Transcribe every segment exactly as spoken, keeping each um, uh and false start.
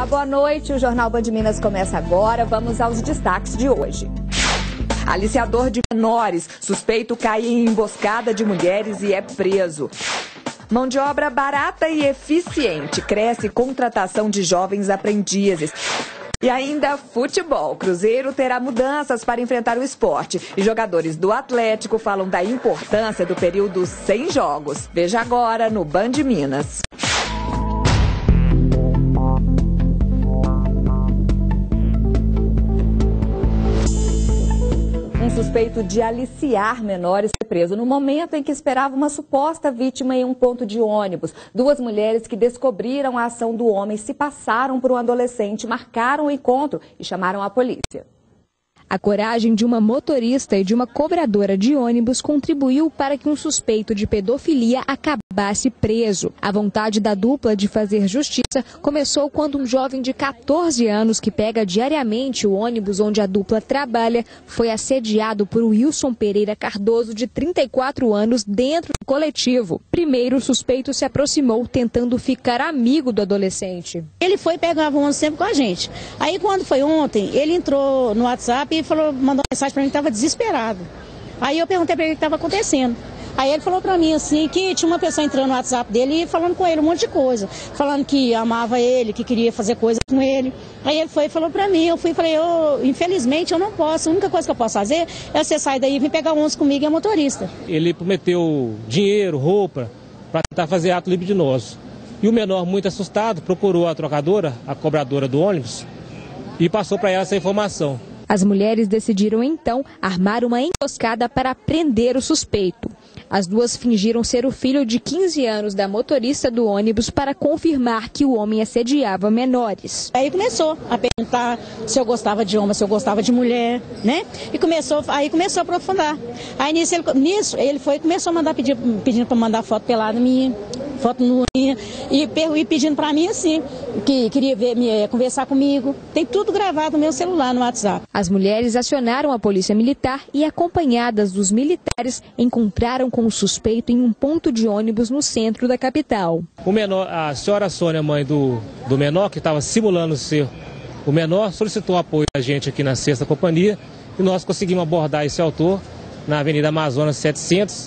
Olá, boa noite. O Jornal Band Minas começa agora. Vamos aos destaques de hoje. Aliciador de menores. Suspeito cai em emboscada de mulheres e é preso. Mão de obra barata e eficiente. Cresce contratação de jovens aprendizes. E ainda futebol. Cruzeiro terá mudanças para enfrentar o esporte. E jogadores do Atlético falam da importância do período sem jogos. Veja agora no Band Minas. Um suspeito de aliciar menores foi preso no momento em que esperava uma suposta vítima em um ponto de ônibus. Duas mulheres que descobriram a ação do homem se passaram por um adolescente, marcaram o encontro e chamaram a polícia. A coragem de uma motorista e de uma cobradora de ônibus contribuiu para que um suspeito de pedofilia acabasse preso. A vontade da dupla de fazer justiça começou quando um jovem de quatorze anos que pega diariamente o ônibus onde a dupla trabalha foi assediado por Wilson Pereira Cardoso, de trinta e quatro anos, dentro do coletivo. Primeiro, o suspeito se aproximou tentando ficar amigo do adolescente. Ele foi pegar o ônibus sempre com a gente. Aí quando foi ontem, ele entrou no WhatsApp e falou, mandou uma mensagem para mim que estava desesperado. Aí eu perguntei para ele o que estava acontecendo. Aí ele falou para mim assim que tinha uma pessoa entrando no WhatsApp dele e falando com ele um monte de coisa. Falando que amava ele, que queria fazer coisa com ele. Aí ele foi e falou para mim, eu fui e falei, eu, infelizmente eu não posso, a única coisa que eu posso fazer é você sair daí e vir pegar o ônibus comigo e a motorista. Ele prometeu dinheiro, roupa, para tentar fazer ato libidinoso. E o menor, muito assustado, procurou a trocadora, a cobradora do ônibus, e passou para ela essa informação. As mulheres decidiram então armar uma emboscada para prender o suspeito. As duas fingiram ser o filho de quinze anos da motorista do ônibus para confirmar que o homem assediava menores. Aí começou a perguntar se eu gostava de homem, se eu gostava de mulher, né? E começou, aí começou a aprofundar. Aí nisso ele, nisso, ele foi começou a mandar pedir, pedindo para mandar foto pelada minha, foto nua minha, e, e pedindo para mim assim, que queria ver, me, conversar comigo. Tem tudo gravado no meu celular, no WhatsApp. As mulheres acionaram a polícia militar e, acompanhadas dos militares, encontraram com o suspeito em um ponto de ônibus no centro da capital. O menor, a senhora Sônia, mãe do, do menor, que estava simulando ser o menor, solicitou apoio a gente aqui na Sexta Companhia e nós conseguimos abordar esse autor na Avenida Amazonas setecentos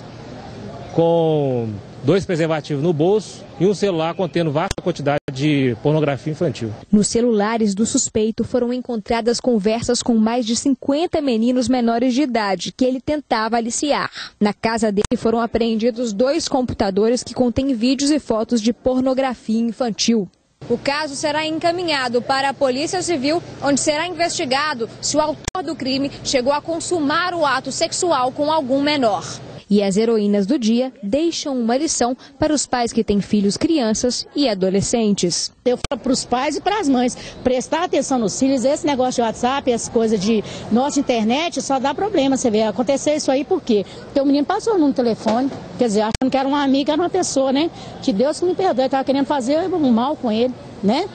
com dois preservativos no bolso e um celular contendo vasta quantidade de pornografia infantil. Nos celulares do suspeito foram encontradas conversas com mais de cinquenta meninos menores de idade que ele tentava aliciar. Na casa dele foram apreendidos dois computadores que contêm vídeos e fotos de pornografia infantil. O caso será encaminhado para a Polícia Civil, onde será investigado se o autor do crime chegou a consumar o ato sexual com algum menor. E as heroínas do dia deixam uma lição para os pais que têm filhos, crianças e adolescentes. Eu falo para os pais e para as mães, prestar atenção nos filhos, esse negócio de WhatsApp, essa coisa de nossa internet, só dá problema, você vê, acontecer isso aí por quê? Porque o menino passou no telefone, quer dizer, achando que era uma amiga, era uma pessoa, né? Que Deus me perdoe, estava querendo fazer um mal com ele, né?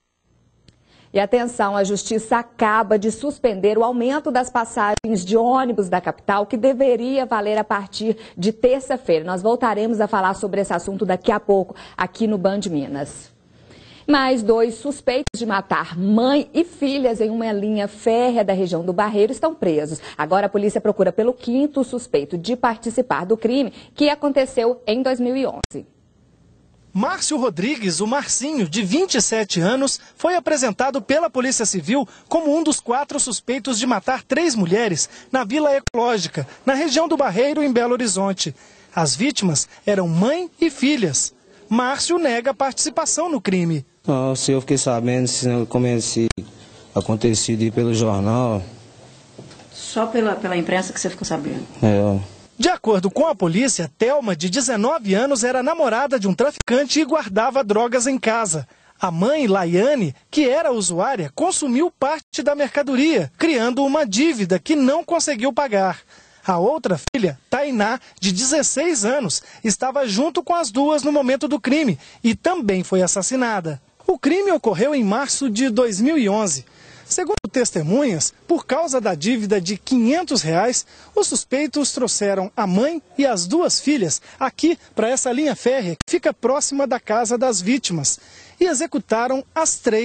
E atenção, a Justiça acaba de suspender o aumento das passagens de ônibus da capital, que deveria valer a partir de terça-feira. Nós voltaremos a falar sobre esse assunto daqui a pouco, aqui no Band Minas. Mais dois suspeitos de matar mãe e filhas em uma linha férrea da região do Barreiro estão presos. Agora a polícia procura pelo quinto suspeito de participar do crime, que aconteceu em dois mil e onze. Márcio Rodrigues, o Marcinho, de vinte e sete anos, foi apresentado pela Polícia Civil como um dos quatro suspeitos de matar três mulheres na Vila Ecológica, na região do Barreiro, em Belo Horizonte. As vítimas eram mãe e filhas. Márcio nega participação no crime. Não, se eu fiquei sabendo, como esse acontecido pelo jornal. Só pela, pela imprensa que você ficou sabendo? É. De acordo com a polícia, Thelma, de dezenove anos, era namorada de um traficante e guardava drogas em casa. A mãe, Laiane, que era usuária, consumiu parte da mercadoria, criando uma dívida que não conseguiu pagar. A outra filha, Tainá, de dezesseis anos, estava junto com as duas no momento do crime e também foi assassinada. O crime ocorreu em março de dois mil e onze. Segundo testemunhas, por causa da dívida de quinhentos reais, os suspeitos trouxeram a mãe e as duas filhas aqui para essa linha férrea que fica próxima da casa das vítimas e executaram as três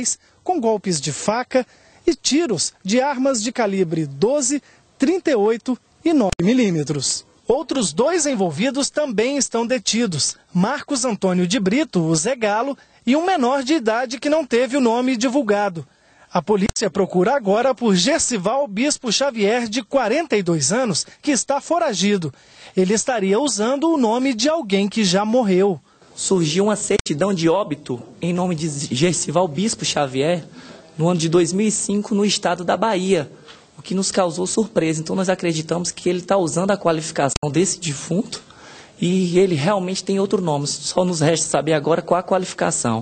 com golpes de faca e tiros de armas de calibre doze, trinta e oito e nove milímetros. Outros dois envolvidos também estão detidos. Marcos Antônio de Brito, o Zé Galo, e um menor de idade que não teve o nome divulgado. A polícia procura agora por Gercival Bispo Xavier, de quarenta e dois anos, que está foragido. Ele estaria usando o nome de alguém que já morreu. Surgiu uma certidão de óbito em nome de Gercival Bispo Xavier no ano de dois mil e cinco no estado da Bahia, o que nos causou surpresa. Então nós acreditamos que ele está usando a qualificação desse defunto e ele realmente tem outro nome. Só nos resta saber agora qual a qualificação.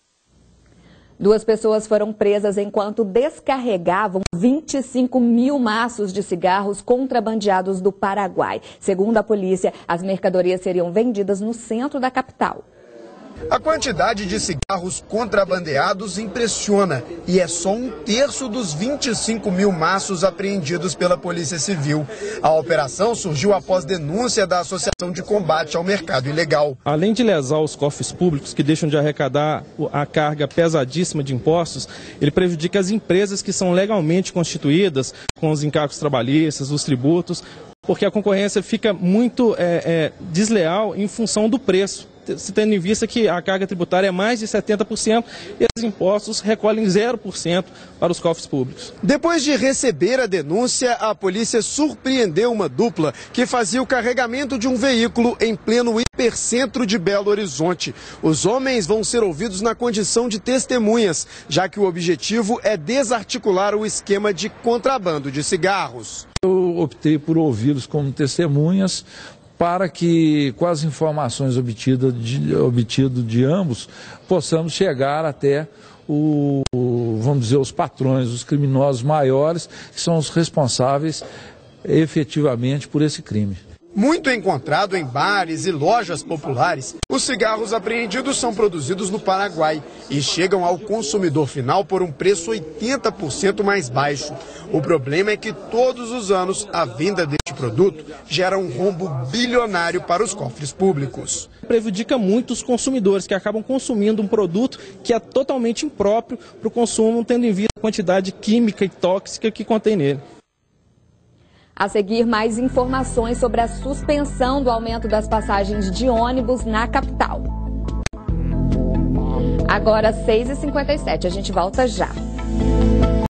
Duas pessoas foram presas enquanto descarregavam vinte e cinco mil maços de cigarros contrabandeados do Paraguai. Segundo a polícia, as mercadorias seriam vendidas no centro da capital. A quantidade de cigarros contrabandeados impressiona e é só um terço dos vinte e cinco mil maços apreendidos pela Polícia Civil. A operação surgiu após denúncia da Associação de Combate ao Mercado Ilegal. Além de lesar os cofres públicos que deixam de arrecadar a carga pesadíssima de impostos, ele prejudica as empresas que são legalmente constituídas com os encargos trabalhistas, os tributos, porque a concorrência fica muito é, é, desleal em função do preço, se tendo em vista que a carga tributária é mais de setenta por cento e os impostos recolhem zero por cento para os cofres públicos. Depois de receber a denúncia, a polícia surpreendeu uma dupla que fazia o carregamento de um veículo em pleno hipercentro de Belo Horizonte. Os homens vão ser ouvidos na condição de testemunhas, já que o objetivo é desarticular o esquema de contrabando de cigarros. Eu optei por ouvi-los como testemunhas, para que, com as informações obtidas de, obtido de ambos, possamos chegar até, o, vamos dizer, os patrões, os criminosos maiores, que são os responsáveis efetivamente por esse crime. Muito encontrado em bares e lojas populares, os cigarros apreendidos são produzidos no Paraguai e chegam ao consumidor final por um preço oitenta por cento mais baixo. O problema é que todos os anos a venda deste produto gera um rombo bilionário para os cofres públicos. Prejudica muito os consumidores que acabam consumindo um produto que é totalmente impróprio para o consumo, tendo em vista a quantidade química e tóxica que contém nele. A seguir, mais informações sobre a suspensão do aumento das passagens de ônibus na capital. Agora, seis e cinquenta e sete, a gente volta já.